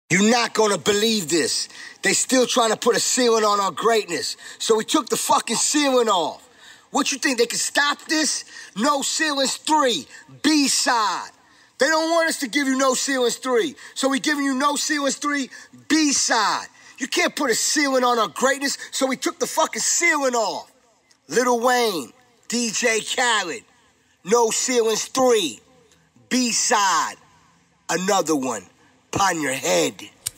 You're not gonna believe this. They still trying to put a ceiling on our greatness. So we took the fucking ceiling off. What you think, they can stop this? No Ceilings 3, B-side. They don't want us to give you No Ceilings 3. So we giving you No Ceilings 3, B-side. You can't put a ceiling on our greatness, so we took the fucking ceiling off. Lil Wayne, DJ Khaled, No Ceilings 3, B-side. Another one. Upon your head.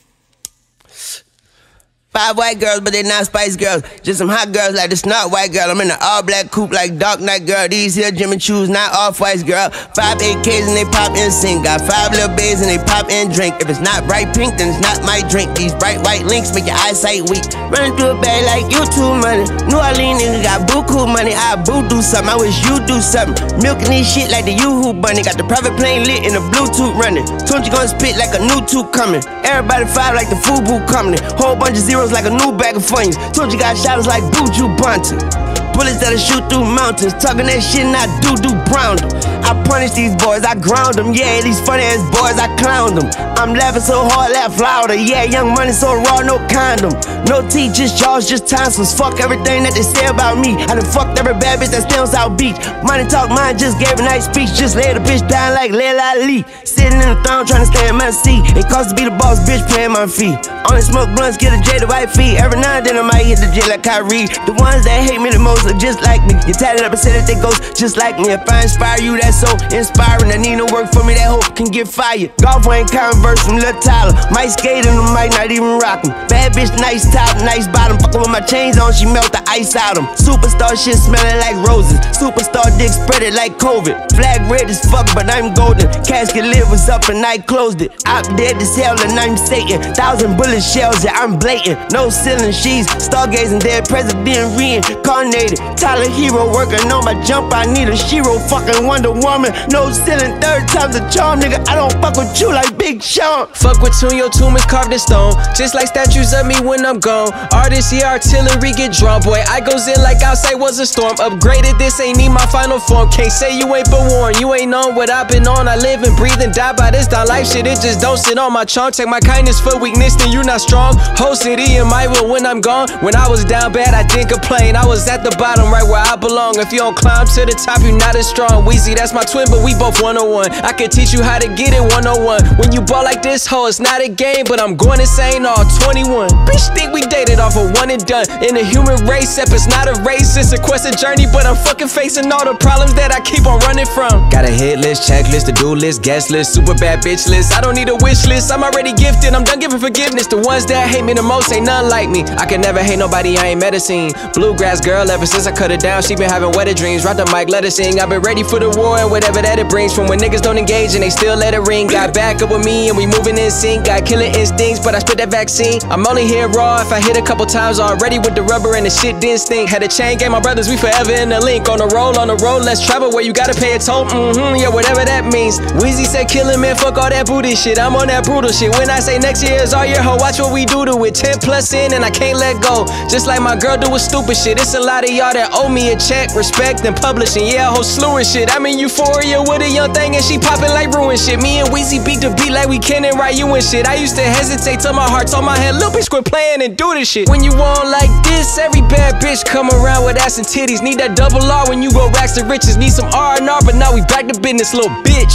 5 white girls, but they not Spice Girls. Just some hot girls like the Snot White Girl. I'm in the all-black coupe like Dark Knight Girl. These here Jimmy Choos, not Off-Whites, girl. 5 AKs and they pop in sync. Got 5 little babes and they pop in drink. If it's not bright pink, then it's not my drink. These bright white links make your eyesight weak. Running through a bag like YouTube money. New Orleans nigga got buku money. I boo-do something, I wish you do something. Milking this shit like the Yoo-Hoo bunny. Got the private plane lit and the Bluetooth running. Told you gonna spit like a new tube coming. Everybody 5 like the Fubu company. Whole bunch of zeros like a new bag of funnies. Told you got shadows like Buju Banton. Bullets that'll shoot through mountains. Talking that shit and I do brown them. I punish these boys, I ground them. Yeah, these funny ass boys, I clown them. I'm laughing so hard, laugh louder. Yeah, Young Money so raw, no condom. No teeth, just jaws, just tonsils. Fuck everything that they say about me. I done fucked every bad bitch that stay on South Beach. Money talk, mine just gave a nice speech. Just laid a bitch down like Layla Ali. Sitting in the throne trying to stay in my seat. It costs to be the boss, bitch playing my feet. Only smoke blunts, get a J to white feet. Every now and then I might hit the J like Kyrie. The ones that hate me the most are just like me. You tatted up and said that they ghost just like me. If I inspire you, that's so inspiring. I need no work for me, that hope can get fired. Golf ain't Converse from Lil Tyler. Might skate in them, might not even rock them. Bad bitch, nice top, nice bottom. Fuckin' with my chains on, she melt the ice out them. Superstar shit smelling like roses. Superstar dick spread it like COVID. Flag red as fuck, but I'm golden. Casket lid was up and I closed it. I'm dead as hell and I'm Satan. 1,000 bullet shells, yeah, I'm blatant. No ceiling sheets, stargazing, dead president reincarnated. Tyler Hero working on my jump, I need a Shiro. Fucking Wonder Woman, no ceiling, 3rd time's a charm, nigga. I don't fuck with you like Big Sean. Fuck with you, your tomb is carved in stone. Just like statues of me when I'm gone. Artists, yeah, artillery get drawn. Boy, I goes in like outside was a storm. Upgraded, this ain't need my final form. Can't say you ain't been warned. You ain't known what I've been on. I live and breathe and die by this down life shit. It just don't sit on my trunk. Take my kindness for weakness, then you not strong. Whole city in my will when I'm gone. When I was down bad, I didn't complain. I was at the bottom, right where I belong. If you don't climb to the top, you not as strong. Weezy, that's my twin, but we both 101. I can teach you how to get it 101. When you ball like this, ho, it's not a game, but I'm going insane all 21. Bitch, think we dated off of one and done. In the human race, if it's not a race, it's a quest, a journey, but I'm fucking facing all the problems that I keep on running from. Got a hit list, checklist, to-do list, guest list, super bad bitch list. I don't need a wish list, I'm already gifted, I'm done giving forgiveness. The ones that hate me the most ain't none like me. I can never hate nobody, I ain't medicine. Bluegrass girl, ever since I cut it down, she been having wetter dreams. Rock the mic, let her sing. I've been ready for the war and whatever that it brings. From when niggas don't engage and they still let it ring. Got back up with me and we moving in sync. Got killer instincts, but I spit that vaccine. I'm only here raw if I hit a couple times already with the rubber and the shit didn't stink. Had a chain gang, my brothers, we forever in the link. On the road, let's travel where you gotta pay a toll. Yeah, whatever that means. Weezy said killing man, fuck all that booty shit. I'm on that brutal shit. When I say next year is all year, ho, watch what we do to it. 10 plus in and I can't let go. Just like my girl do with stupid shit. It's a lot of y'all that owe me a check, respect and publishing. Yeah, whole slew and shit. I'm in Euphoria with a young thing and she popping like ruin shit. Me and Weezy beat the beat like we Ken and Ryu and shit. I used to hesitate till my heart told my head, little bitch quit playing and do this shit. When you on like this, every bad bitch come around with ass and titties. Need that double R when you go racks to riches. Need some R&R, but now we back to business, little bitch.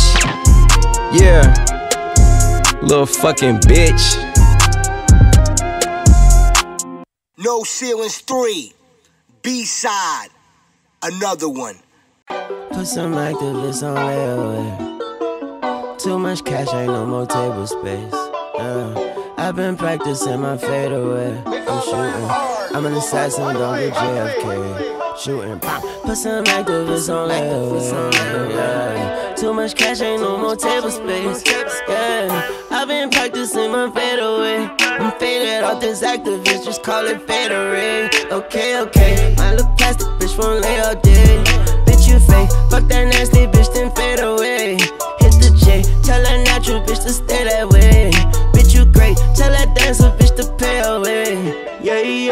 Yeah, little fucking bitch. No Ceilings 3, B-side. Another one. Put some activists on layaway. Too much cash, ain't no more table space. I've been practicing my fadeaway. I'm shooting. I'm an assassin, don't get JFK. Shooting. Put some activists on layaway. Too much cash, ain't no more table space. Yeah. I've been practicing my fadeaway. I'm faded off this activist, just call it fadeaway. Okay. My little plastic bitch won't lay all day. Bitch, you fake. Fuck that nasty bitch, then fade away. Hit the J, tell that natural bitch to stay that way. Bitch, you great, tell that dancer bitch to pay away. Yeah,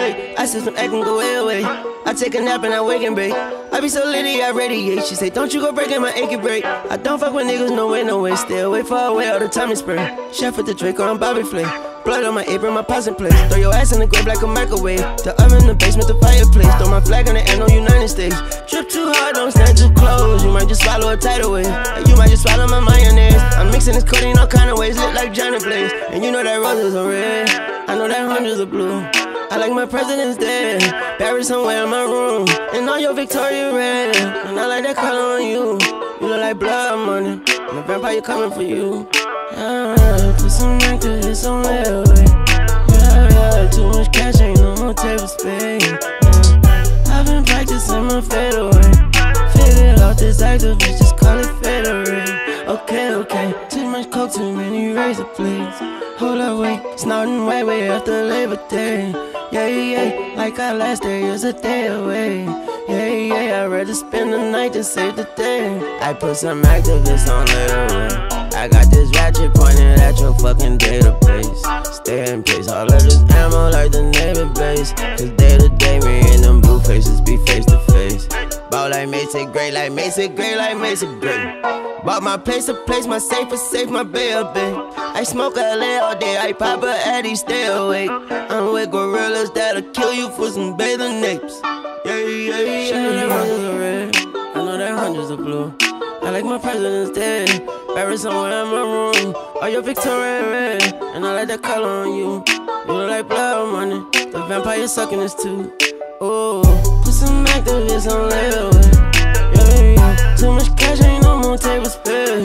I see some acting go away. I take a nap and I wake and bake. I be so litty, I radiate. She say, don't you go breaking my achy break. I don't fuck with niggas, no way, no way. Stay away, far away, all the time is spray. Chef with the Draco, I'm Bobby Flay. Blood on my apron, my pots in place. Throw your ass in the grave like a microwave. The oven, the basement, the fireplace. Throw my flag on the end, no United States. Trip too hard, don't stand too close. You might just swallow a tidal wave. You might just swallow my mayonnaise. I'm mixing this codeine all kind of ways, lit like Johnny Blaze. And you know that roses are red, I know that hundreds are blue. I like my president's dead, buried somewhere in my room. And all your Victoria red, and I like that color on you. You look like blood money, and the vampire coming for you. Put some activists on layaway. Yeah, too much cash, ain't no more table space. I've been practicing my fade away. Figured out this activist, just call it fadeaway. Okay, too much coke, too many razor blades. Hold up, wait, snorting way after Labor Day. Yeah, like our last day is a day away. Yeah, I'd rather spend the night than save the day. I put some activists on layaway. I got this ratchet pointed at your fucking database. Stay in place, all of this ammo like the Navy base. Cause day to day, me and them blue faces be face to face. Ball like Macy Gray, like Macy Gray, like Macy Gray. Bought my place to place, my safe is safe, my bail big. I smoke LA all day, I pop a Addy, stay awake. I'm with gorillas that'll kill you for some bathing napes. Yeah. She know that roses are red, I know that hundreds are blue. I like my president's dead, buried somewhere in my room. All your Victoria red, and I like that color on you. You look like blood money, the vampire sucking this too. Oh, put some activists on layaway. Yeah, too much cash, ain't no more table space.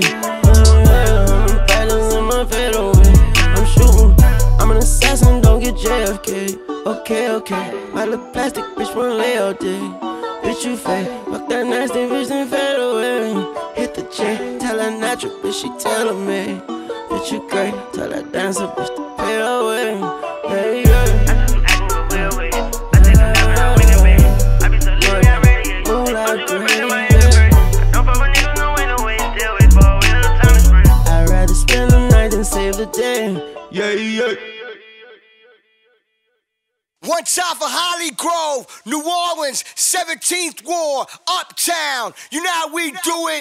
I'm fighting in my fade away. I'm shooting, I'm an assassin, don't get JFK. Okay, my little plastic bitch won't lay all day. Bitch, you fake, fuck that nasty bitch and fade away. Hit the chain, tell that natural bitch she tellin' me. Bitch, you great, tell that dancer bitch to pay her way. Yeah. I'd rather spend the night than save the day. Yeah. One time for Holly Grove, New Orleans, 17th Ward, Uptown. You know how we do it.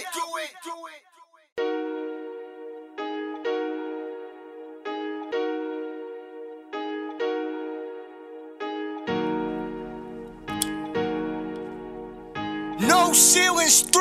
No Ceilings 3,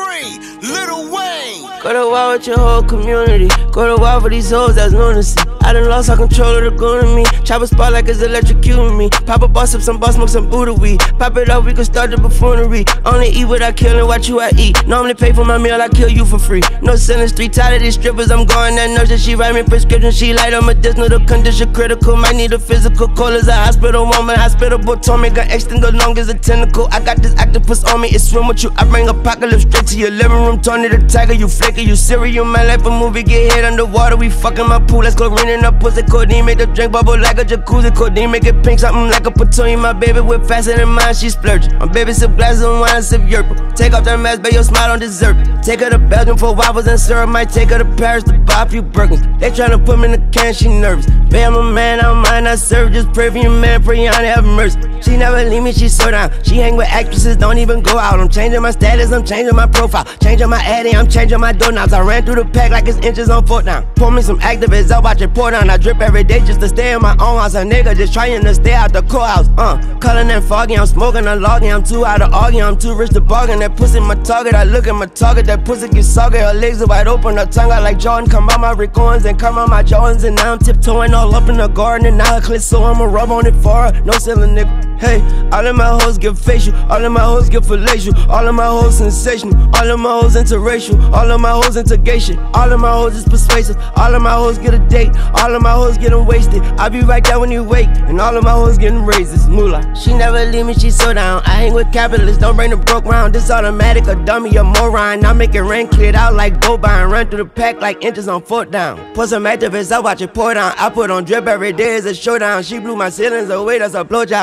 Lil Wayne. Go to war with your whole community. Go to war for these hoes that's lunacy. I done lost all control of the goon in me. Chop a spot like it's electrocuting me. Pop a boss up some boss, smoke some Buddha weed. Pop it up, we can start the buffoonery. Only eat what I kill and watch you I eat. Normally pay for my meal, I kill you for free. No Ceilings 3, tired of these strippers. I'm going that nurse that she write me prescription. She light on medicinal, the condition critical. Might need a physical. Cold as a hospital woman. Hospitable told me got extend long as a tentacle. I got this octopus on me, it swim with you. I bring apocalypse straight to your living room. Tony the Tiger, you flaky, you serial. My life a movie, get hit underwater. We fucking my pool, let's go raining up pussy. Codeine make the drink bubble like a jacuzzi. Codeine make it pink, something like a platoon. My baby whip faster than mine, she splurging. My baby sip glasses and wine, sip yerba. Take off that mask, but your smile don't deserve it. Take her to Belgium for waffles and syrup. Might take her to Paris to buy a few Birkins. They tryna put me in the can, she nervous. Babe, I'm a man, I don't mind, I serve. Just pray for your man, pray on have mercy. She never leave me, she so down. She hang with actresses, don't even go out. I'm changing my status, I'm changing my profile. Changing my addy, I'm changing my doorknobs. I ran through the pack like it's inches on foot now. Pour me some activists, I'll watch it pour down. I drip every day just to stay in my own house. A nigga just trying to stay out the courthouse. Color and foggy, I'm smoking, I'm logging. I'm too out of arguing, I'm too rich to bargain. That pussy my target, I look at my target. That pussy get soggy, her legs are wide open. Her tongue out like Jordan. Come on my Rick-Owens and come on my Jordans. And now I'm tiptoeing all up in the garden. And now her clit, so I'ma rub on it for her. No ceiling, nigga. Hey, all of my hoes get facial, all of my hoes get fallacial, all of my hoes sensational, all of my hoes interracial, all of my hoes into gay shit, all of my hoes is persuasive, all of my hoes get a date, all of my hoes getting wasted. I be right there when you wake, and all of my hoes getting raises. Moolah, she never leave me, she so down. I hang with capitalists, don't bring the broke round. This automatic, a dummy, a moron. I make it rain, cleared out like bovine. Run through the pack like inches on foot down. Put some activists, I watch it pour down. I put on drip every day, it's a showdown. She blew my ceilings away, that's a blowjob. I'm a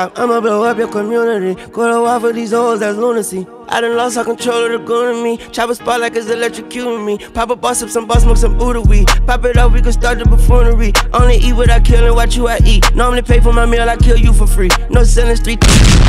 blow up your community. Go to war for these hoes, that's lunacy. I done lost all control of the goon in me. Chop a spot like it's electrocuting me. Pop a boss up some boss, smoke some Buddha weed. Pop it up, we can start the buffoonery. Only eat what I kill and watch you I eat. Normally pay for my meal, I kill you for free. No selling street.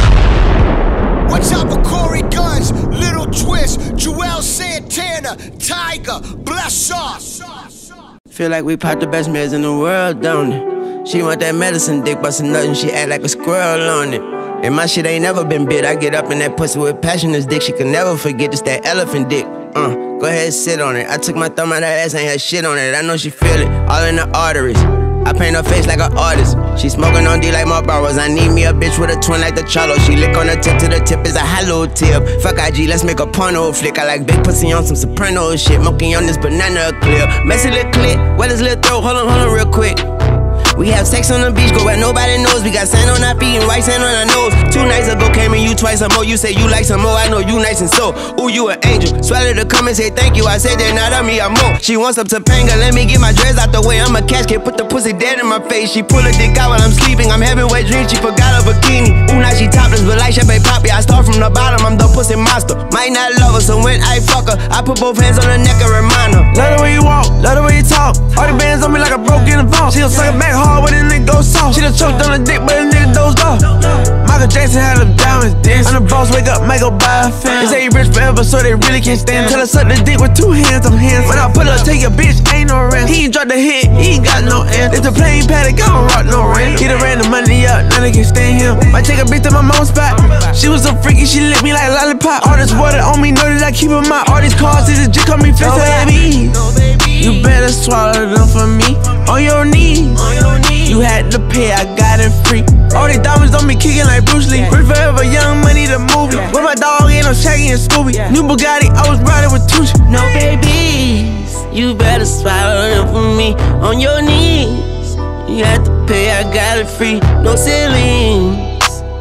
Watch out for Corey Guns, Little Twist, Joel Santana, Tiger, bless us. Feel like we popped the best meds in the world, don't it? She want that medicine dick, bustin' nothing, she act like a squirrel on it. And my shit ain't never been bit. I get up in that pussy with passion. This dick she can never forget. It's that elephant dick. Go ahead, sit on it. I took my thumb out her ass, ain't had shit on it. I know she feel it, all in the arteries. I paint her face like an artist. She smoking on D like Marlboros. I need me a bitch with a twin like the Charlo. She lick on the tip to the tip is a hollow tip. Fuck IG, let's make a porno flick. I like big pussy on some soprano shit. Monkey on this banana clip. Messy little clit, wet his little throat. Hold on real quick. We have sex on the beach, go where nobody knows. We got sand on our feet and white sand on our nose. 2 nights ago came and you twice or more. You say you like some more, I know you nice and so. Ooh, you an angel. Swallow the come and say thank you. I said that not on me, I'm more. She wants up Topanga, let me get my dress out the way. I'm a catch kid, put the pussy dead in my face. She pull a dick out while I'm sleeping. I'm having wet dreams, she forgot her bikini. Ooh, now she topless, but like Chef Poppy. I start from the bottom, I'm the pussy monster. Might not love her, so when I fuck her, I put both hands on her neck and remind her. Love the way you walk, love the way you talk. All the bands on me like I broke in the vault. She'll suck it back hard when the nigga goes soft. She done choked on the dick, but the nigga dozed off. Michael Jackson had them diamonds dance. I'm the boss, wake up, might go buy a fan. They say he rich forever, so they really can't stand. Till I suck the dick with 2 hands, I'm hands. When I pull up, take your bitch, ain't no rest. He ain't dropped the hit, he ain't got no end. It's the plain paddock, I don't rock no rent. He done ran the money up, now they can't stand him. Might take a bitch to my mom's spot. She was so freaky, she licked me like a lollipop. All this water on me, know that I keep them out. All these cars, this is just call me fist, so baby. You better swallow them for me. On your knees. You had to pay, I got it free. All these diamonds on me kicking like Bruce Lee. Rich forever, Young Money the movie. With my dog in, I'm Shaggy and Scooby. New Bugatti, I was riding with Tucci. No babies, you better swallow them for me. On your knees, you had to pay, I got it free. No ceilings,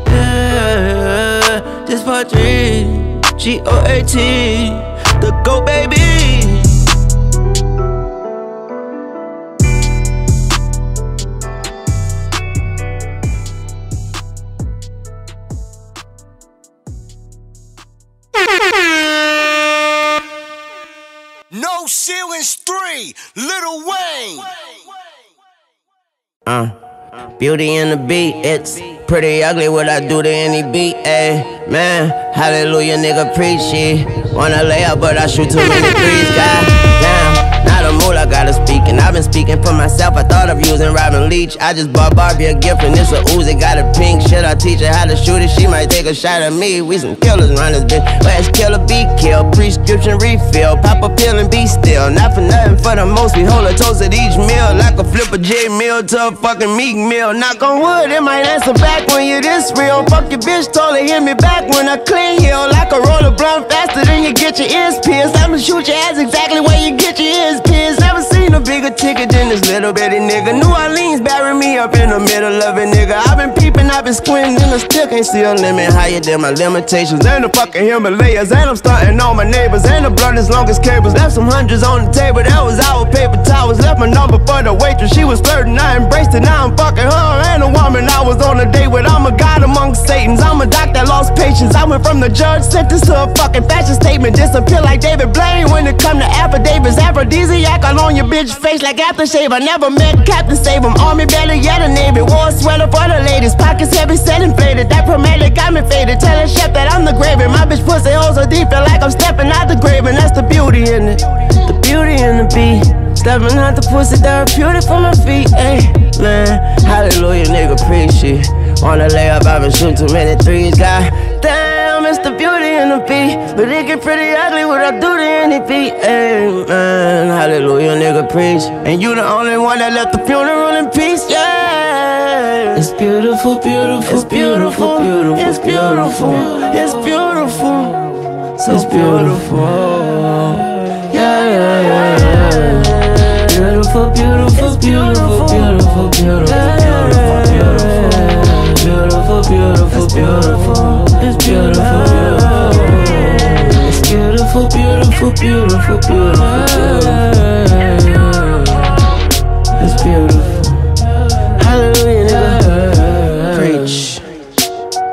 yeah, just for 3 GOAT, the go baby. No Ceilings 3, Lil Wayne. Beauty in the beat, it's pretty ugly what I do to any beat, ayy. Man, hallelujah, nigga, preach it. Wanna lay up, but I shoot too many threes, god damn. Not a mood, I gotta speak, and I've been speaking for myself. I thought of using Robin Leach. I just bought Barbie a gift, and it's a Uzi, got a pink shit. I teach her how to shoot it, she might take a shot at me. We some killers run this bitch. Let's kill or be killed, prescription refill. Pop a pill and be still. Not for nothing, for the most, we hold a toast at each meal. Like a flip a J meal to a fucking Meek meal. Knock on wood, it might answer back when you this real. Fuck your bitch, told her hit me back when I clean heel. Like a roller blunt faster than you get your ears pierced. I'ma shoot your ass exactly where you get your ears pierced. Never seen a bigger ticket than this little bitty nigga. New Orleans bury me up in the middle of it, nigga. I've been peeping, I've been squinting, and I still can't see a limit higher than my limitations. And the fucking Himalayas, and I'm starting on my neighbors. And the blunt as long as cables. Left some hundreds on the table, that was our paper towels. Left my number for the waitress, she was flirting, I embraced it. Now I'm fucking her and a woman I was on a date with. I'm a god amongst Satans, I'm a doc that lost patience. I went from the judge sentence to a fucking fashion statement. Disappear like David Blaine when it come to affidavits. Aphrodisiac all on your bitch face like aftershave. I never met Captain Save him. Army better yet a Navy. War sweater for the ladies. Pockets heavy, set inflated. That chromatic got me faded. Tell the chef that I'm the gravy. My bitch pussy holes so deep, feel like I'm stepping out the grave. And that's the beauty in it. The beauty in the beat. Stepping out the pussy, therapeutic for my feet. Ayy, man, hallelujah, nigga, preach it. Wanna lay up, I've been shooting too many threes. God damn, it's the beauty in the beat. But it get pretty ugly what I do to any beat. Ayy, man, hallelujah, nigga, preach. And you the only one that left the funeral in peace, yeah. It's beautiful, beautiful, it's beautiful, beautiful, it's beautiful, it's beautiful, so beautiful. Yeah, yeah, yeah, yeah. Beautiful, beautiful, beautiful, beautiful, beautiful, beautiful, beautiful, beautiful, it's beautiful, it's beautiful, beautiful, beautiful, beautiful, it's beautiful. Hallelujah, nigga. Preach.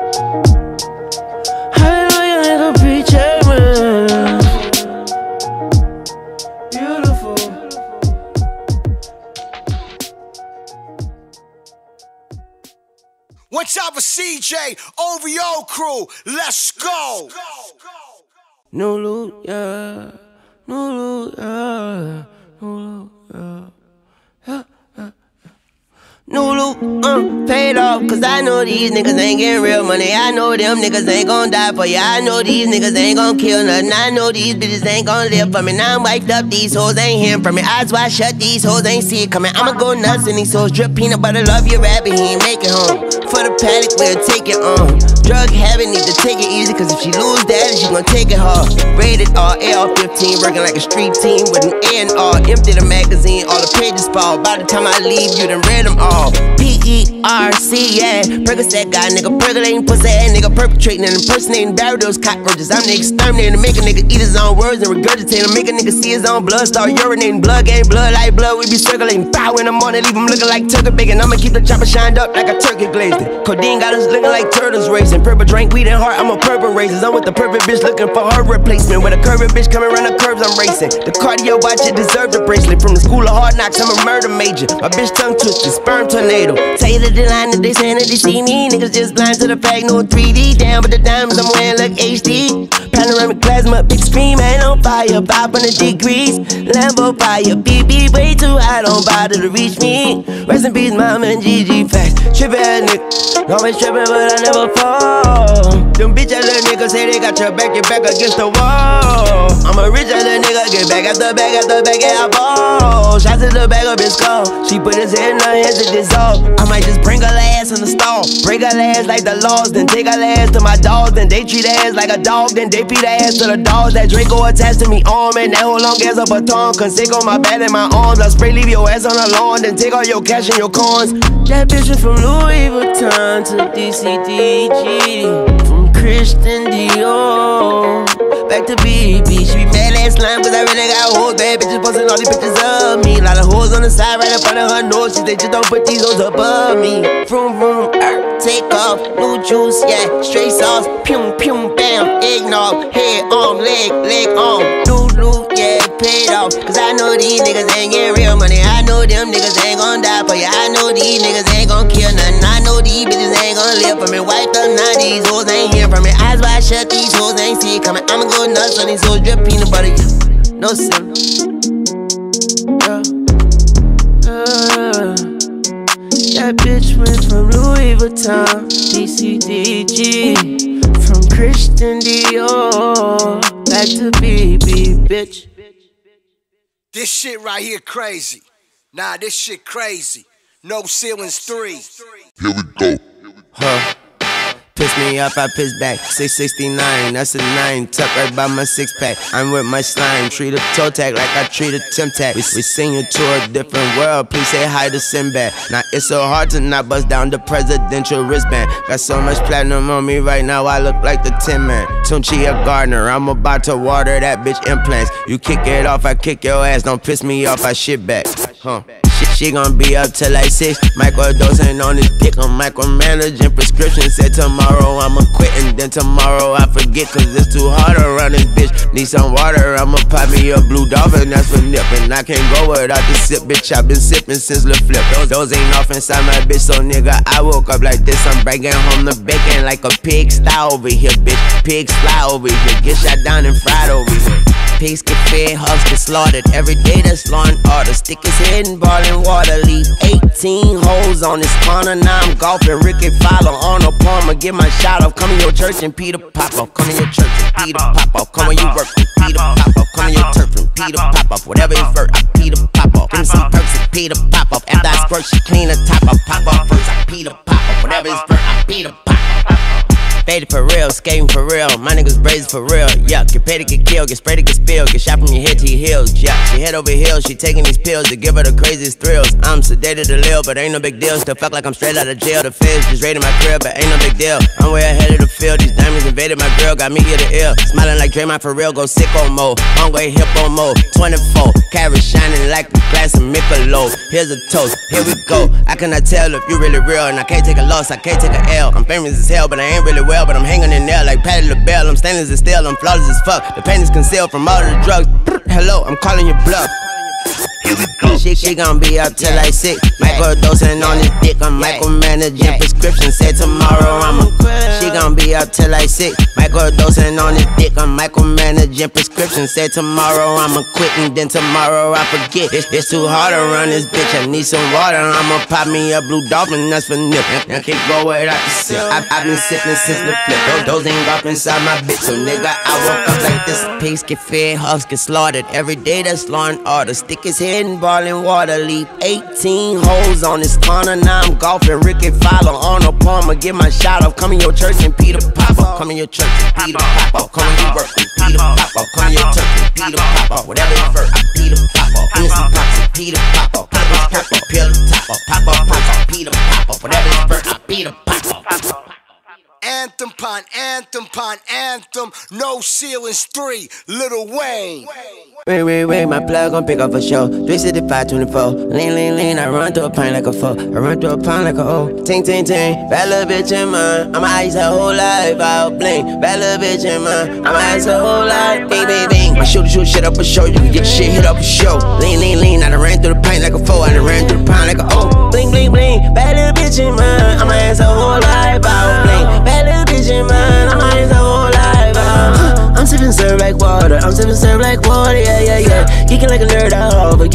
One time for CJ, OVO crew, let's go. No loot, yeah. No loot, yeah. No loot, yeah. New loot, paid off, cause I know these niggas ain't getting real money. I know them niggas ain't gon' die for ya. I know these niggas ain't gon' kill nothing. I know these bitches ain't gon' live for me. Now I'm wiped up, these hoes ain't hearing from me. Eyes wide shut, these hoes ain't see it coming. I'ma go nuts in these hoes. Drip peanut butter, love your rabbit, he ain't make it home. For the paddock, we'll take it on. Drug habit, need to take it easy, cause if she lose that, she gon' take it hard. Rated R, AR-15, working like a street team with an A&R. Empty the magazine, all the pages fall. By the time I leave, you done read them all. P-E-R-C, yeah. Percocet guy, nigga, percolating pussy ass nigga, perpetrating and impersonating those cockroaches. I'm the exterminator, make a nigga eat his own words and regurgitate him. Make a nigga see his own blood, start urinating. Blood game, blood like blood, we be circulating. Pow in the morning, leave him looking like turkey bacon. I'ma keep the chopper shined up like a turkey glazed it. Codeine got us looking like turtles racing. Purple drink, weed and heart, I'm a purple racers. I'm with the perfect bitch looking for her replacement. With a curvy bitch coming around the curves, I'm racing. The cardio watch, it deserve the bracelet. From the school of hard knocks, I'm a murder major. My bitch tongue twisted, sperm tornado. Tell you the line that they saying that they see me. Niggas just blind to the fact, no 3D. Down with the diamonds, I'm wearing look HD. Panoramic plasma, big screen, man on fire, 500 degrees. Lambo fire, BB way too high, don't bother to reach me. Rest in peace, mama and GG facts. Trippin' ass nigga, always trippin', but I never fall. Them bitch ass little niggas say they got your back against the wall. I'm a rich ass little nigga, get back after back after back, yeah, I ball. Shots in the back of his skull, she put his head in her hands to dissolve. I might just bring her ass in the stall, break her ass like the laws, then take her ass to my dogs, then they treat her ass like a dog, then they feed her ass to the dogs. That Draco attached to me arm, and that whole long as a baton. Conseco on my back and my arms, I spray leave your ass on the lawn, then take all your cash and your coins. That bitch went from Louis Vuitton to DCDG, from Christian Dior back to BB. She be mad last line, cause I really got hoes. Bad bitches posting all these pictures of me. Lot of hoes on the side, right in front of her nose. She say just don't put these hoes above me. Vroom vroom, take off, new juice, yeah, straight sauce. Pum pum bam, eggnog, head arm, leg arm. New, yeah, paid off. Cause I know these niggas ain't getting real money. I know them niggas ain't gon' die for ya. I know these niggas ain't gon' kill nothing. I know these bitches ain't gon' live for me. Wiped up now, these hoes ain't hear from me. Eyes wide shut, these hoes ain't see it coming. I'ma go nuts on these hoes, drip peanut butter, no sim. That bitch went from Louis Vuitton, DCDG, from Christian Dior, back to BB, bitch. This shit right here crazy. Nah, this shit crazy. No Ceilings 3. Here we go. Huh. Piss me off, I piss back. 669, that's a 9. Tuck right by my 6-pack. I'm with my slime. Treat a toe tag like I treat a Timtac. We sing you to a different world. Please say hi to Sinbad. Now it's so hard to not bust down the presidential wristband. Got so much platinum on me right now, I look like the Tin Man. Tunchia Gardner, I'm about to water that bitch implants. You kick it off, I kick your ass. Don't piss me off, I shit back. Huh. She gon' be up till like 6. Microdosing on this dick, I'm micromanaging prescription. Said tomorrow I'ma quit and then tomorrow I forget. Cause it's too hard around this bitch. Need some water, I'ma pop me a blue dolphin, that's for nippin'. I can't go without the sip, bitch, I been sippin' since Lil Flip. Those ain't off inside my bitch, so nigga, I woke up like this. I'm bringing home the bacon like a pig style over here, bitch. Pigs fly over here, get shot down and fried over here. Pigs get fed, hogs get slaughtered. Every day that's law and order. Stick his head in boiling water. Leave 18 holes on this corner. Now I'm golfing. Ricky Fowler on a Palmer. Get my shot off. Come in your church and Peter pop off. Come in your church and Peter pop off. Come when you work and Peter pop off. Come in your turf and Peter pop off. Whatever it's worth, I Peter pop off. Give me some perks and Peter pop off. After I squirt, she clean the top off. Pop off first, I Peter pop off. Whatever it's worth, I Peter pop off. Faded for real, skating for real. My niggas brazen for real. Yeah, get paid to get killed, get sprayed to get spilled, get shot from your head to your heels. Yeah, she head over heels, she taking these pills to give her the craziest thrills. I'm sedated to live, but ain't no big deal. Still fuck like I'm straight out of jail. The feds just raided my crib, but ain't no big deal. I'm way ahead of the field. These diamonds invaded my grill, got me ear to ear. Smiling like Draymond for real, go sicko mode. Long way hippo mode. 24 carats shining like a glass of Michelob. Here's a toast, here we go. I cannot tell if you really real, and I can't take a loss, I can't take a L. I'm famous as hell, but I ain't really well, but I'm hanging in there like Patti LaBelle. I'm stainless as steel, I'm flawless as fuck. The pain is concealed from all of the drugs. Hello, I'm calling your bluff. She gon' be up till like 6. Microdosing on his dick, I'm micromanaging prescription. Said tomorrow I'ma quit. She gon' be up till like 6. Microdosing on his dick, I'm micromanaging prescription. Said tomorrow I'ma quit and then tomorrow I forget. It's too hard to run this bitch, I need some water. I'ma pop me a blue dolphin, that's for nip. I can't go without the sip. I've been sipping since the flip. Those ain't up inside my bitch. So nigga, I woke up like this. Pigs get fed, hogs get slaughtered. Every day that's law and order. Stick his head in boiling water. Leave 18 holes on his corner. Now I'm golfing. Ricky Fowler on a Palmer. Get my shot off. Come in your church and Peter Pop off. Come in your church and Peter Pop off. Come in your work and Peter Pop off. Come in your church and Peter Pop off. Whatever it's first, Peter Pop off. Innocent pops and Peter Pop off. Pop off, pop off, peel the top off. Pop off, pop off, Peter Pop off. Whatever it's first, Peter Pop off. Anthem pon anthem, no ceilings 3, Lil Wayne. Ring, my plug gon' pick up a show. 365, 24. Lean, I run through a pint like a foe. I run through a pond like a O. Ting, bad little bitch in mine. I'ma ice her whole life out, bling. Bad little bitch in mine. I'ma ice her whole life, bing. My shoot shit up a show. You can get shit hit up a show. Lean, I done ran through the pint like a foe. I done ran through the pond like a O. Bling, bad little bitch in mine. I'ma ice her whole life out, bling. Bad little bitch in mine. I'ma ice her whole life out. I'm sippin' serve like water. Yeah. Geeking like a nerd out over.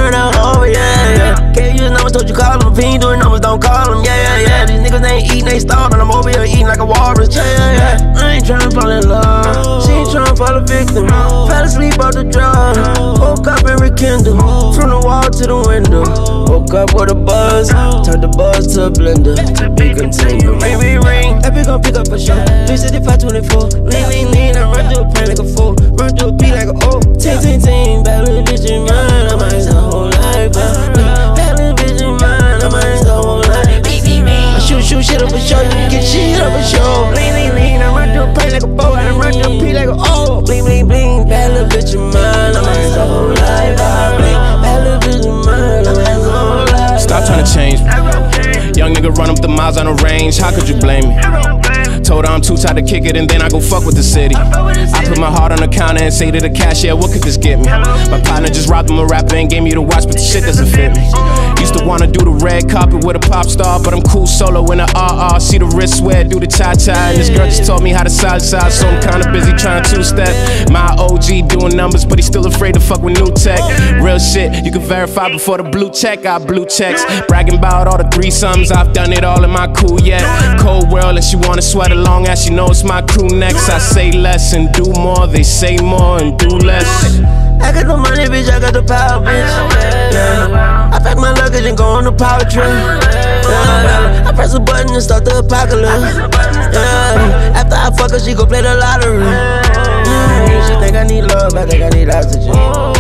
Yeah. Can't use numbers, told you call them. If he ain't doing numbers, don't call them. Yeah. These niggas ain't eating, they starving. I'm over here eating like a walrus. Yeah. I ain't tryna fall in love. She ain't tryna fall a victim. Fell asleep off the drug. Woke up and rekindle. From the wall to the window. Woke up with a buzz. Turned the buzz to a blender. To be continued. Ring. Epic gon' pick up a show. 365, 24. Lean. I run through a pain like a fool. Run through a beat like a O. Ting, bad little bitch in mine. I'ma ice her whole life out. Bad little bitch in mine. I'ma ice her whole life. I shoot shit up a show. You can get shit up a show. Lean. I run through a pain like a bow. I run through a beat like a O. Bling. Bad little bitch in mine. I'ma ice her whole life out. Bad little bitch in mine. I'ma ice her whole life. Stop trying to change me. Young nigga run up the miles on the range. How could you blame me? Told her I'm too tired to kick it and then I go fuck with the city. I put my heart on the counter and say to the cashier, what could this get me? My partner just robbed him a rapper and gave me the watch, but the shit doesn't fit me. Used to wanna do the red carpet with a pop star, but I'm cool solo in a RR. See the wrist swear, do the cha-cha. And this girl just taught me how to salsa, so I'm kinda busy trying to two-step. My OG doing numbers, but he's still afraid to fuck with new tech. Real shit, you can verify before the blue check. I blue checks, bragging about all the threesomes. I've done it all in my cool yet. Cold world and she wanna sweat long as she knows my crew next. I say less and do more, they say more and do less. I got the money, bitch, I got the power, bitch. Yeah. I pack my luggage and go on the power trip. Yeah. I press a button and start the apocalypse. Yeah. After I fuck her, she gon' play the lottery. Yeah. She think I need love, I think I need oxygen.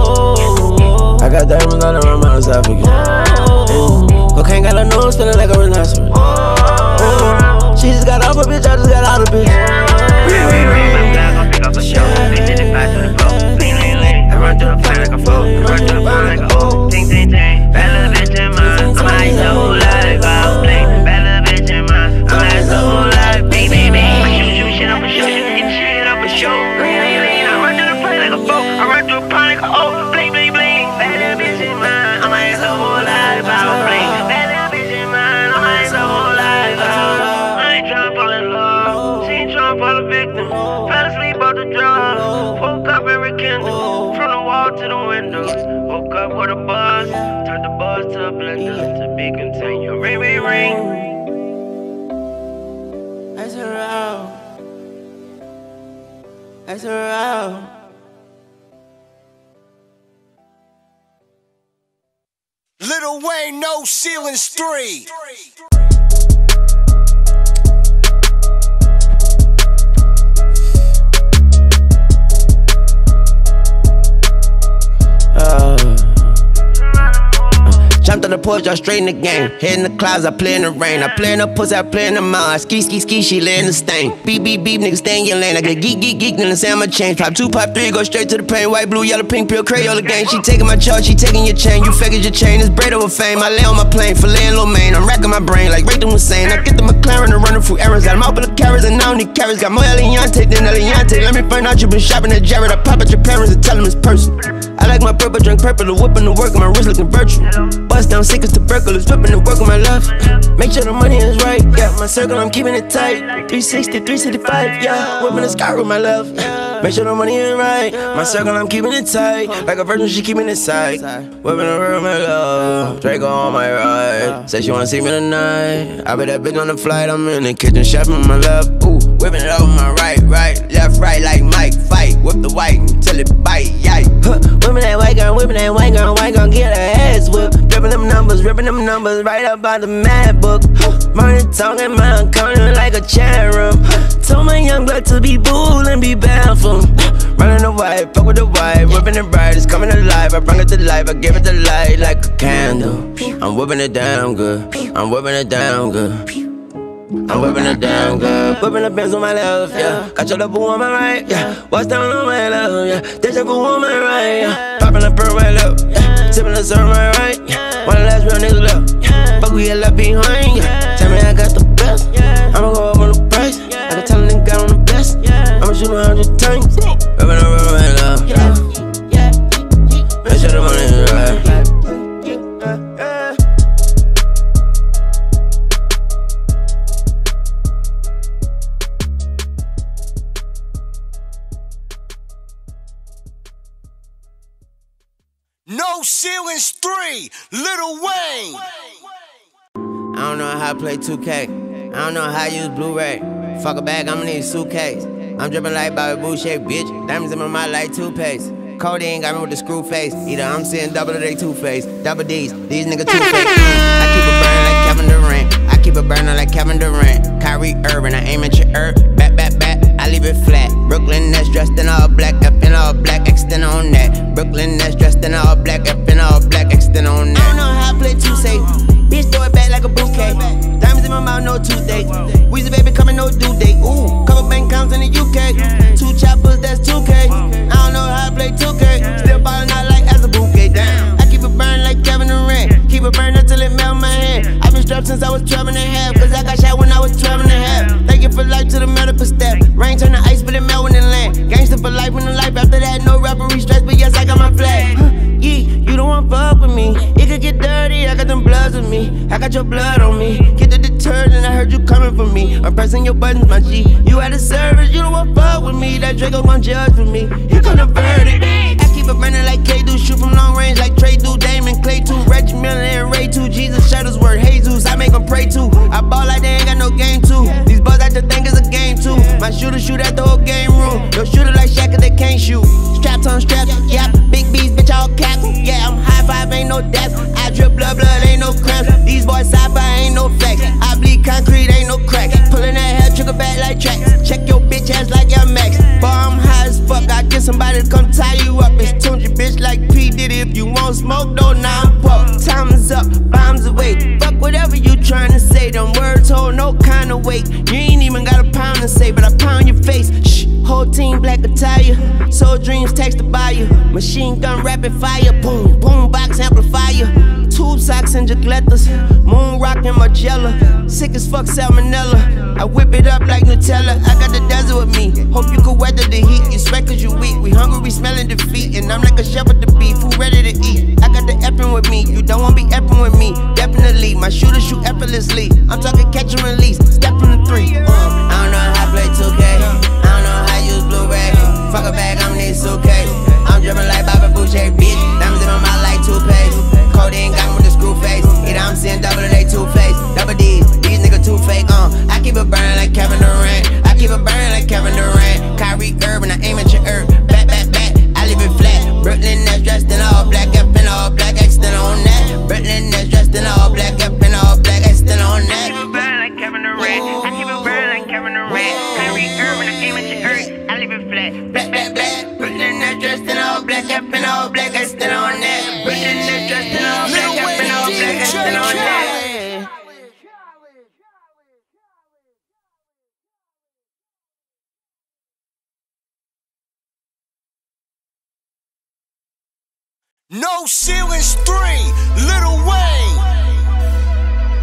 I got diamonds all around my esophagus. Cocaine got her nose feeling like a rhinoceros. She just got off a bitch, I just got out of bitch. Ring. Gon' pick up a show. 365 to the floor. Lean. I run through the plane like a fool. Run through the phone like a O. Ting. Bad little bitch in mine. I'ma ice her whole life out. Bad little bitch in mine. I'ma ice her whole life. Bing. Shoot shit up a show. Get shit up a show. Lean. I run through the plane like a fool. I run through a pond like a O. Bling. Bad little bitch in mine. I'ma ice her whole life out. Bad little bitch in mine. I'ma ice her whole life out. For the victim, fell asleep off the drug. Woke up and rekindled. From the wall to the window. Woke up with a buzz. Turned the buzz to a blender. To be continued. Ring. Ice her out. Ice her out. Lil Wayne, no ceilings 3. Jumped on the porch, I straight in the game. Head in the clouds, I play in the rain. I play in the pussy, I play in the mouth. Ski, she lay in the stain. Beep, niggas stay in your lane. I get geek, then the sound my change. Pop 2, pop 3, go straight to the pain. White, blue, yellow, pink, pill, Crayola gang. She taking my charge, she taking your chain. You fake your chain, it's braid over fame. I lay on my plane, filet Lil Maine. I'm racking my brain like Rayton Hussein. I get the McLaren and running through errands. Got a mouth full of carrots and I don't need carrots. Got more Eliante than Eliante. Let me find out you been shopping at Jared. I pop at your parents and tell them it's personal. I like my purple, drink purple, the whip and the work, and my wrist looking virtual. Bust down 6 Lakers to Berkeley, flipping the work on my left. Make sure the money is right, yeah. My circle, I'm keeping it tight. 360, 365, yeah. Whipping the sky with my left. Make sure the money is right. My circle, I'm keeping it tight. Like a virgin, she keeping it tight. Whipping the world with my love. Draco on my right. Say she wanna see me tonight. I bet that bitch on the flight. I'm in the kitchen, chef on my left. Ooh, whipping it over my right, left, right like Mike. Fight, whip the white until it bite, yike. Whipping that white girl, white girl, get her ass whipped. Ripping them numbers, right up by the mad book. Money talking, man, coming like a chat room. Told my young blood to be bull and be barefoot. Running the white, fuck with the white, whipping it bright, it's coming alive. I bring it to life, I give it the light like a candle. I'm whipping it down good, I'm whipping it down good. I'm whipping it down good, whipping the Benz on my left, yeah. Got your double on my right, yeah. Watch down on my left, yeah. There's a fool on my right, yeah. Popping a pearl right up, yeah. Tipping the sun on my right, yeah. One of the last real niggas left, yeah. Fuck we get left behind, yeah. Tell me I got the best, yeah. I'ma go up on the price, yeah. I can tell a nigga got on the best, yeah. I'ma shoot 100 times, whipping the river right up, yeah. Make sure the money is right. No Ceilings 3, Lil Wayne. I don't know how to play 2K. I don't know how to use Blu-ray. Fuck a bag, I'ma need a suitcase. I'm dripping like Bobby Boucher, bitch. Diamonds in my mouth like toothpaste. Codeine got me with the screw face. Either I'm seeing double or they two-face. Double D's, these niggas two-face. I keep it burning like Kevin Durant. I keep it burning like Kevin Durant. Kyrie Irving, I aim at your back, I leave it flat. Brooklyn Nets dressed in all black, up in all black, extend on that. Brooklyn Nets dressed in all black, up in all black, extend on that. I don't know how I play 2-say. Bitch throw it back like a bouquet. Diamonds in my mouth, no toothache. Weezy baby coming, no due date. Ooh, couple bank accounts in the UK. 2 choppers, that's 2K. I don't know how I play 2K. Still ballin' out like as a bouquet. Damn, I keep it burning like Kevin Durant. Keep it burning until it melt my hand. I've been strapped since I was 12 and a half. Cause I got shot when I was 12 and a half. Thank you for life to the medical staff. Rain turn to ice, but it melt when it land. Gangsta for life when the life after that. No referee stress, but yes, I got my flag. Yeah, you don't want fuck with me. It could get dirty, I got them bloods with me. I got your blood on me. Get the detergent, I heard you coming for me. I'm pressing your buttons, my G. You at the service, you don't want fuck with me. That Draco gon' judge for me. Here come the verdict. I keep it burning like K-Do. Shoot from long range like Trey do. Damon, Clay 2, Reggie Miller and Ray 2. Jesus, Shuttlesworth, Jesus, I make them pray too. I ball like they ain't got no game too. These buzz I just think it's a game too. My shooter shoot at the whole game room. Your shooter like Shaq cause they can't shoot. Straps on straps, yap. Big B's, bitch, all caps. Yeah, I'm high five, ain't no death. I drip blood, ain't no cramps. These boys sci-fi, ain't no flex. I bleed concrete, ain't no crack. Pulling that hair, trigger back like tracks. Check your bitch ass like your Max. Boy, I'm high as fuck. I get somebody to come tie you up. It's Tunja, bitch, like P. Diddy. If you want smoke, though, now I'm pumped. Time is up, bombs away. Fuck whatever you trying to say. Them words hold no kind of weight. You ain't even got a pound to say, but I pound your face. Shh, whole team black attire. Soul dreams text to buy you. Machine gun rapid fire. Boom, boom box amplifier. Tube socks and jaglettas. Moon rock and Margiela. Sick as fuck salmonella. I whip it up like Nutella. I got the desert with me. Hope you can weather the heat. You sweat cause you weak. We hungry, we smelling defeat. And I'm like a chef with the beef. Who ready to eat? I got the effing with me. You don't wanna be effing with me. Definitely. My shooter shoot effortlessly. I'm talking catch and release. Step from the 3. I don't know how I play 2K. I don't know how I use Blu-ray. Fuck a bag, I'ma need a suitcase. I'm dripping like Bobby Boucher, bitch. Diamonds in my mouth like toothpaste. Codeine got me with the screw face. Either I'm seeing double or they two-face. Double D's, these niggas too fake. I keep it burning like Kevin Durant. I keep it burning like Kevin Durant. Kyrie Irving, I aim at your back, I leave it flat. Brooklyn Nets dressed in all black, up in all black, extend on that. Brooklyn Nets dressed in all black, up in all black, extend on that. I keep it burning like Kevin Durant. I keep it burning like Kevin Durant. Kyrie Irving, I aim at your I leave it flat. Black. Brooklyn Nets dressed in all black, up in all black, extend on that. Brooklyn Nets dressed in all black, up in all black, extend on that. No Ceilings 3, Lil Wayne.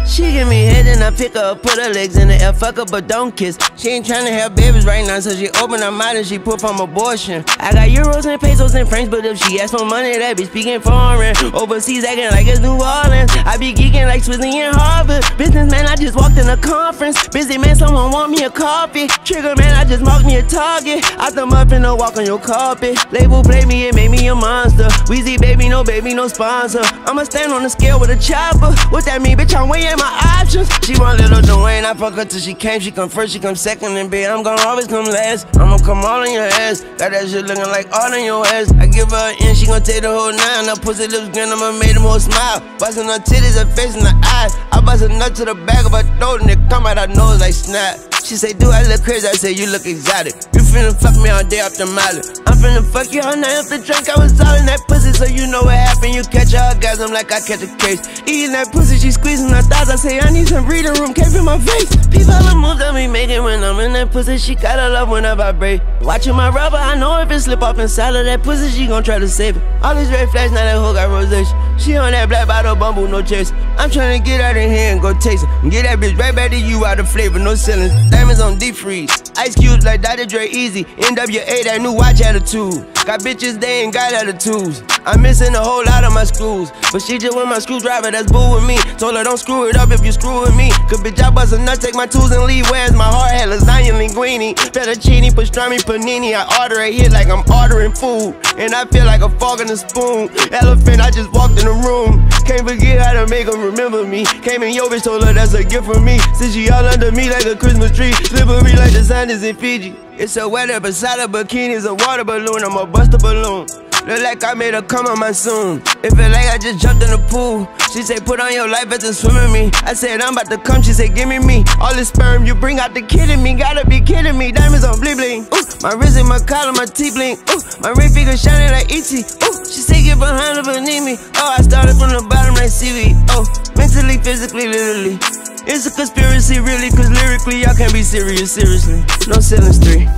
She give me head and I pick her up, put her legs in the air, fuck her but don't kiss. She ain't tryna have babies right now, so she open her mouth and she put from abortion. I got euros and pesos and francs, but if she ask for money, that bitch speaking foreign. Overseas acting like it's New Orleans. I be geeking like Switzerland and Harvard. Businessman, I just walked in a conference. Busy man, someone want me a coffee. Trigger man, I just marked me a target. I thumb up and walk on your carpet. Label play me, it made me a monster. Weezy baby, no sponsor. I'ma stand on the scale with a chopper. What that mean, bitch? I'm weighing my options. She want little Dwayne, I fuck her till she came. She come first, she come second, and bitch, I'm gonna always come last. I'ma come all in your ass. Got that shit looking like all in your ass. I give her an inch, she gon' take the whole 9. Her pussy lips grin, I'ma make them all smile. Bustin' her titties, her face, and her eyes. I bust a nut to the back of her throat, and it come out her nose like snap. She say, do I look crazy? I say, you look exotic. You finna fuck me all day after Miley. I'm finna fuck you all night after drink. I was all in that pussy, so you know what happened. You catch a orgasm like I catch a case. Eating that pussy, she squeezing her thighs. I say, I need some breathing room, can't feel my face. People the moves that we making when I'm in that pussy. She gotta love when I vibrate. Watching my rubber, I know if it slip off inside of that pussy, she gon' try to save it. All these red flags, now that hoe got rosacea. She on that black bottle bumble, no chase. I'm tryna get out in here and go taste it. And get that bitch right back to you out of flavor, no ceilings. Diamonds on deep freeze. Ice cubes like Dr. Dre Easy. NWA, that new watch attitude. Got bitches, they ain't got attitudes. I'm missing a whole lot of my screws, but she just want my screwdriver, that's boo with me. Told her don't screw it up if you screw with me. Cause bitch, I bust a nut, take my tools and leave. Where's my heart? Had lasagna, linguine, fettuccine, pastrami, panini. I order it here like I'm ordering food, and I feel like a fork in a spoon. Elephant, I just walked in the room. Can't forget how to make her remember me. Came in your bitch, told her that's a gift from me. Since she all under me like a Christmas tree, slippery like the sun is in Fiji. It's a weather beside a bikini, it's a water balloon. I'ma bust a balloon. Look like I made her come on my soon. It feel like I just jumped in the pool. She said, put on your life vest and swim with me. I said, I'm about to come. She said, give me. All this sperm you bring out the kidding me. Gotta be kidding me. Diamonds on bling bling. Ooh, my wrist and my collar, my teeth bling. Ooh, my ring finger shining like E.T. Ooh, she said, get behind her beneath me. Oh, I started from the bottom like seaweed. Oh, mentally, physically, literally. It's a conspiracy, really, cause lyrically, y'all can't be serious, seriously. No ceilings 3.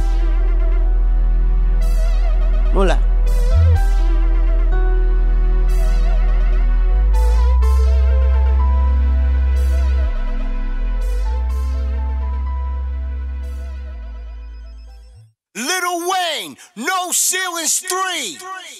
Mola. Lil Wayne, No Ceilings 3.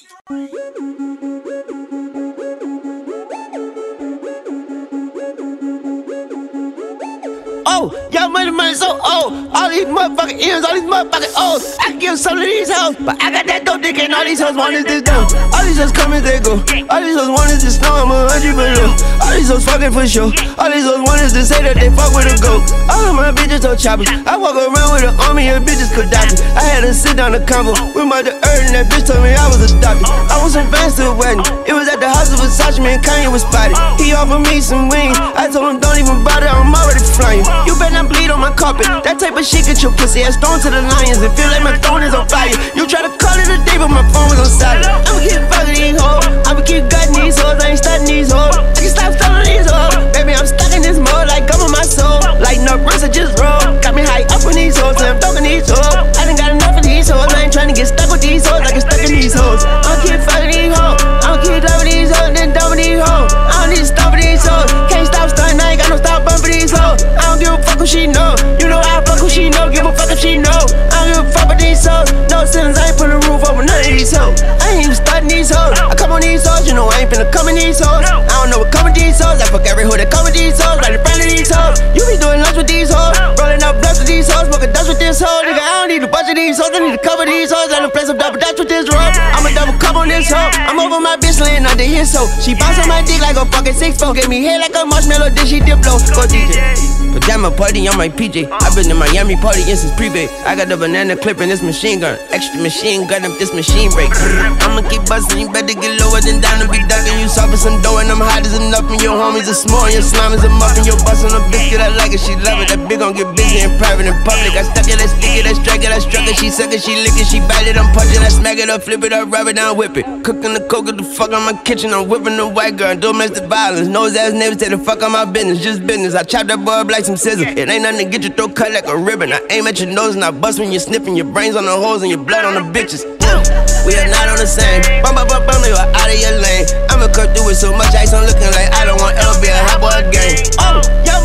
Oh, y'all money so old. All these motherfucking ears, all these motherfucking O's. I can give some of these hoes, but I got that dope dick and all these hoes want is this dope. All these hoes come and they go. All these hoes want is to snow, I'm 100 below. All these hoes fucking for sure. All these hoes want is to say that they fuck with a goat. All of my bitches so choppers. I walk around with an army of bitches Gaddafi. I had to sit down the convo with Mother Earth and that bitch told me I was a doctor. I want some fans to a wedding. It was at the house of Versace, me and Kanye was spotted. He offered me some wings. I told him don't even bother, I'm already flying. You better not bleed on my carpet. That type of shit get your pussy ass thrown to the lions and feel like my throne is on fire. You try to call it a day, but my phone was on silent. I'ma keep fucking these hoes. I'ma keep gutting these hoes. I ain't starting these hoes. I can stop stalling these hoes. Baby, I'm stuck in this mode like I'm on my soul. Like no bricks, I just roll. Got me high up on these hoes, and I'm talking these hoes. I done got enough of these hoes. I ain't trying to get stuck with these hoes. I get stuck in these hoes. I'ma keep fucking these hoes. I'ma keep loving these hoes, then dumping these hoes. I don't need to stop with these hoes. Can't stop stunting, I ain't got no stop bumping these hoes. I don't give a fuck who she know. You know I fuck who she know. Give a fuck if she know. I don't give a fuck with these hoes. No ceilings, I ain't putting a roof over none of these hoes. I ain't even starting these hoes. I come on these hoes, you know I ain't finna come in these hoes. I don't know what come with these hoes. I fuck every hoe that come with these hoes. Right in front of these hoes. You be doing lunch with these hoes. Rolling up blunts with these hoes. Smoking dust with this hoe. Nigga, I don't need a bunch of these hoes. I need to cover these hoes. I done play some double dutch with this rope. I'm a double cup on this hoe. I'm over my bitch laying under his hoe. She bounce on my dick like a fucking 6'4". Gave me head like a marshmallow, then she dip low. Go DJ. Pajama party on my PJ. I've been in Miami party since pre-bait. I got the banana clip in this machine gun. Extra machine gun if this machine break. I'ma keep bustin', you better get lower than down and be duckin'. You soft as some dough and I'm hot as enough. And your homies are small and your slime is a muffin. Your bust on a biscuit, I like it, she love it. That big gon' get busy in private and public. I stuck it, I stick it, I strike it, I struck it. She suck it, she lick it, she bite it, I'm punching, I smack it, I flip it, I rub it, I whip it. Cooking the coke, the fuck on my kitchen, I'm whipping the white girl. Domestic violence, nose ass neighbors say the fuck on my business, just business. I chop that boy up like some scissors. It ain't nothing to get your throat cut like a ribbon. I aim at your nose and I bust when you're sniffing. Your brains on the holes and your blood on the bitches. We are not on the same. Bum, you are out of your lane. I'ma cut through with so much ice, I'm looking like I don't want ever be a hot boy game. Oh,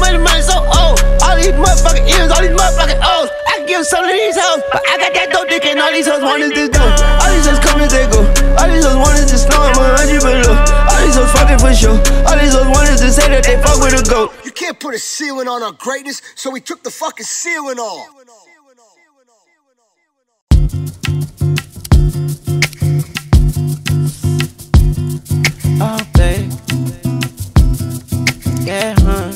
money, so old. All these motherfucking M's, all these motherfucking O's. I can give some of these hoes, but I got that dope dick and all these hoes want is this dope. All these hoes come and they go. All these hoes want is to snow 100 below. All these hoes fucking for sure. All these hoes want is to say that they fuck with a goat. You can't put a ceiling on our greatness, so we took the fucking ceiling off. Oh, babe. Yeah, huh?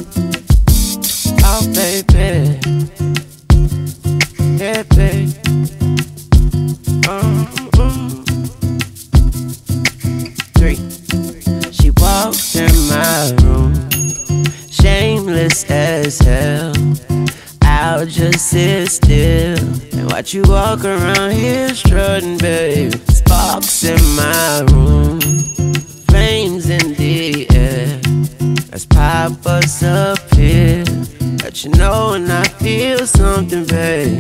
Oh, baby. Yeah, babe. 3. She walked in my room, shameless as hell. I'll just sit still and watch you walk around here strutting, babe. Sparks in my room, flames in the air. Let's pop us up here. Let you know when I feel something, babe.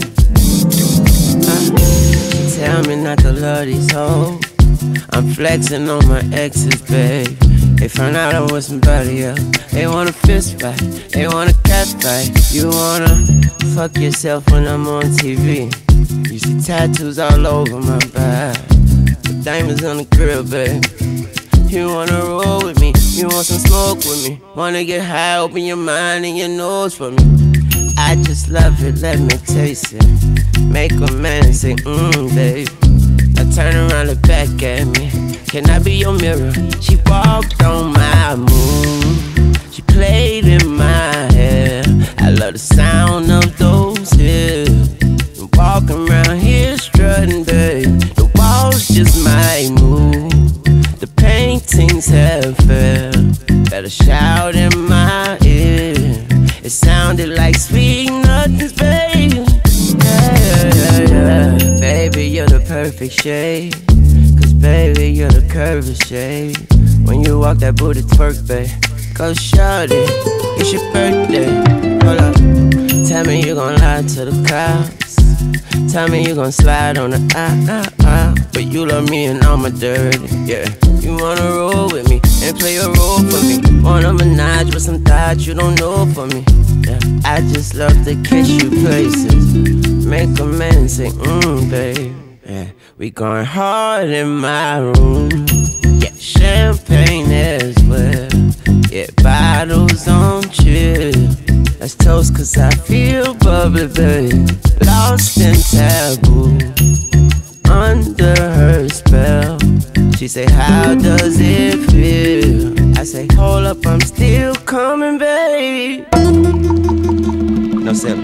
Tell me not to love these hoes. I'm flexing on my exes, babe. They found out I'm with somebody else. They want a fist fight, they want a cat fight. You wanna fuck yourself when I'm on TV. You see tattoos all over my back, the diamonds on the grill, babe. You wanna roll with me, you want some smoke with me. Wanna get high, open your mind and your nose for me. I just love it, let me taste it. Make a man say, babe. Now turn around and back at me. Can I be your mirror? She walked on my moon, she played in my hair. I love the sound of those hips. And walking around here strutting, babe. The walls just might move, the paintings have failed. Better shout in my ear. It sounded like sweet nothings, babe. Yeah. Baby, you're the perfect shade. Cause baby, you're the curvest shade. When you walk that booty twerk, babe. Go shorty, it's your birthday. Hold up. Tell me you gon' lie to the cops. Tell me you gon' slide on the aisle. But you love me and I'm a dirty, yeah. You wanna roll with me and play a role for me. Wanna menage with some thoughts you don't know for me, yeah. I just love to kiss you places, make a man say, babe, yeah. We going hard in my room, yeah. Champagne as well, yeah. Bottles on chill. Let's toast cause I feel bubbly, babe. Lost in taboo, under her spell. She say, how does it feel? I say, hold up, I'm still coming, babe. No sip.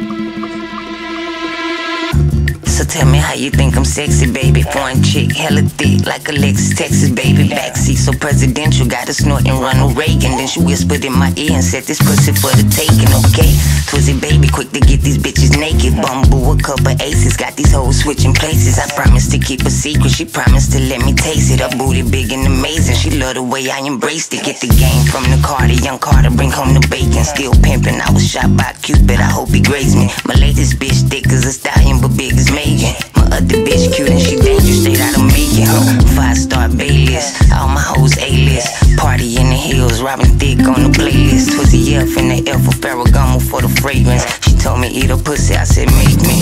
So tell me how you think I'm sexy, baby. Foreign chick, hella thick, like Alexis, Texas, baby. Backseat so presidential, got a snort and Ronald Reagan. Then she whispered in my ear and said, this pussy for the taking, okay? Twizzy, baby, quick to get these bitches naked. Bumble a couple aces, got these hoes switching places. I promised to keep a secret, she promised to let me taste it. Her booty big and amazing, she love the way I embraced it. Get the game from the Carter, young Carter, bring home the bacon. Still pimping, I was shot by Cupid, I hope he grazed me. My latest bitch thick as a stallion, but big as Megan. My other bitch cute and she dangerous, straight out of Macon. 5-star Bayless, all my hoes A-list. Party in the hills, robbing thick on the playlist. Twizzy F and the F for Ferragamo for the fragrance. She told me eat her pussy, I said make me.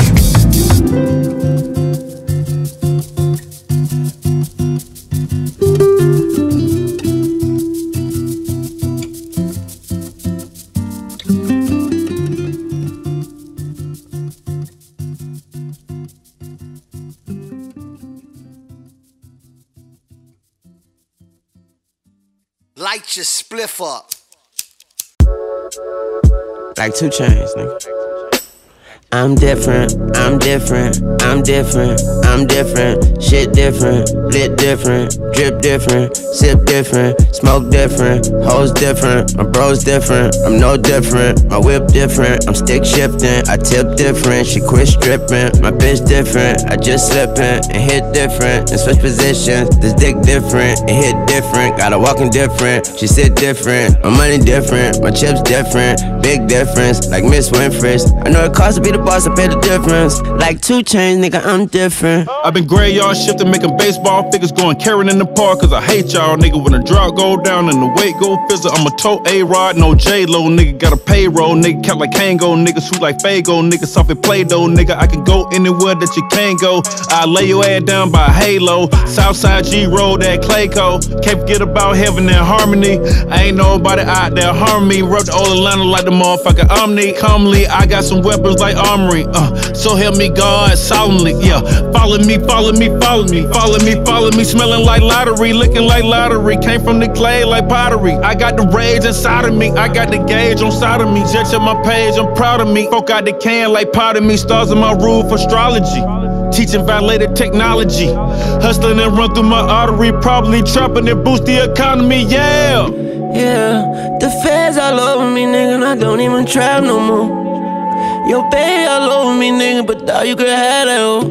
Light your spliff up. Like 2 Chainz, nigga. I'm different, I'm different, I'm different, I'm different. Shit different, lit different, drip different, sip different, smoke different, hoes different, my bros different, I'm no different, my whip different, I'm stick shifting, I tip different, she quit stripping, my bitch different, I just slipping and hit different and switch positions, this dick different and hit different, gotta walking different, she sit different, my money different, my chips different, big difference, like Miss Winfrey's. I know it costs to be the the boss, I pay the difference. Like 2 Chainz, nigga, I'm different. I've been graveyard shifting, making baseball figures, going carrying in the park, cause I hate y'all, nigga. When the drought go down and the weight go fizzle, I'm a toe A-Rod, no J-Lo, nigga. Got a payroll, nigga, count like Kango, nigga. Shoot like Fago, nigga. Soft and Play-Doh, nigga. I can go anywhere that you can't go. I lay your ass down by Halo. Southside G-Road at Clayco. Can't forget about heaven and harmony. I ain't nobody out there harm me. Rub the old Atlanta like the motherfucker Omni. Calmly, I got some weapons like armory. So help me God solemnly, yeah. Follow me, follow me, follow me. Follow me, follow me. Smelling like lottery, looking like lottery. Came from the clay like pottery. I got the rage inside of me. I got the gauge on side of me. Just check my page, I'm proud of me. Folk out the can like part of me. Stars in my roof, astrology. Teaching violated technology. Hustling and run through my artery. Probably trapping and boost the economy, yeah. Yeah, the feds all over me, nigga, and I don't even trap no more. Your bae all over me, nigga, but thought you could have that hoe.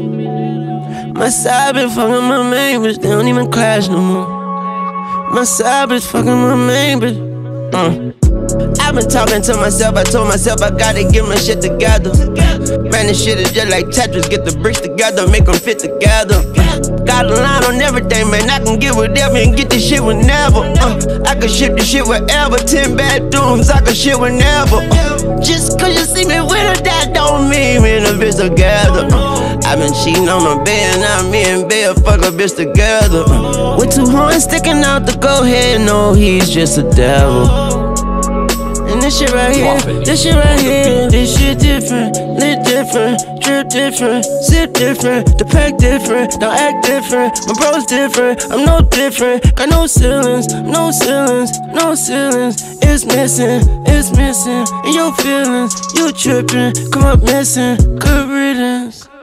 My side bitch fucking my main bitch, they don't even clash no more. My side bitch fucking my main bitch. I've been talking to myself, I told myself I gotta get my shit together. Man, this shit is just like Tetris, get the bricks together, make them fit together. Got a line on everything, man, I can get whatever and get this shit whenever. I can ship this shit wherever, 10 bedrooms, I can shit whenever. Just cause you see me with her, that don't mean me and a bitch together. I've been cheating on my bed, now me and Bell fuck a bitch together. With 2 horns sticking out the go ahead, no, he's just a devil. And this shit right here, this shit right here, this shit different, lit different, drip different, sip different, the pack different, don't act different, my bro's different, I'm no different, got no ceilings, no ceilings, no ceilings, it's missing, in your feelings, you tripping, come up missing, good riddance.